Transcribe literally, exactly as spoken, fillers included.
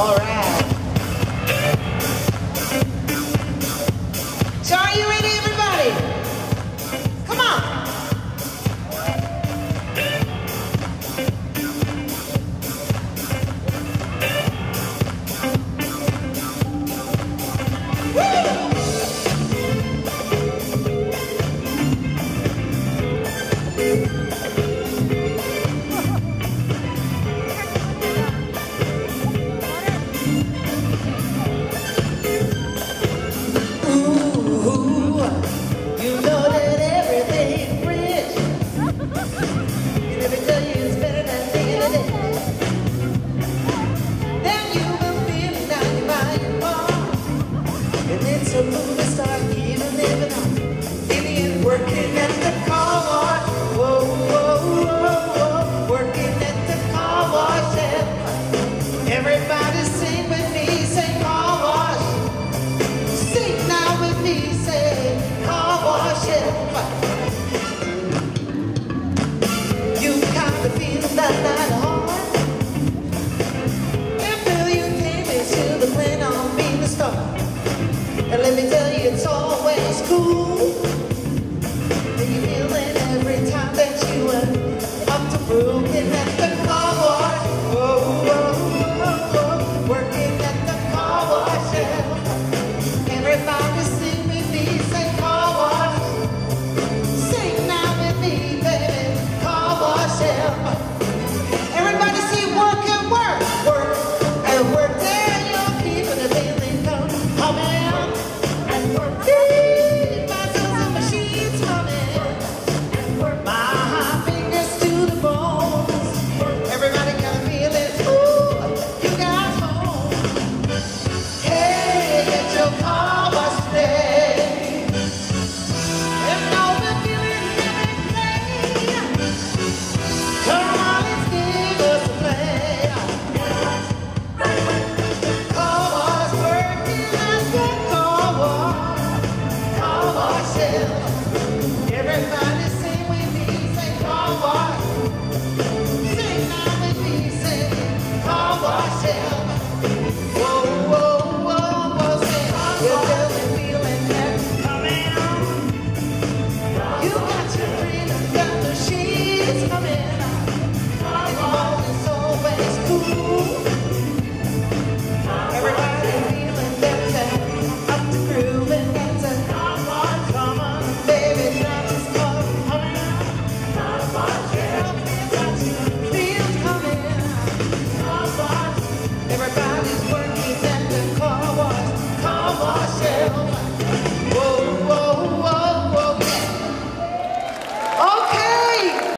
All right. So are you ready, everybody? Come on. It's a movie star, even living on, Vivian working at the car wash. Whoa, whoa, whoa, whoa, working at the car wash. And everybody sing with me, say car wash. Sing now with me, say car wash. You kind of feel that night hard. Until you came into the plan on being the star. And let me tell you, it's always cool. And you feel it every time that you are up to broken at the car wash. Whoa, whoa, whoa, whoa, working at the car wash. Yeah. Everybody sing with me, say car wash. Sing now with me, baby, car wash. Yeah. Everybody say work and work, work and work. There you're keeping the daily come, coming. Everybody sing with me, say car wash. Sing now with me, say car wash. Whoa, whoa.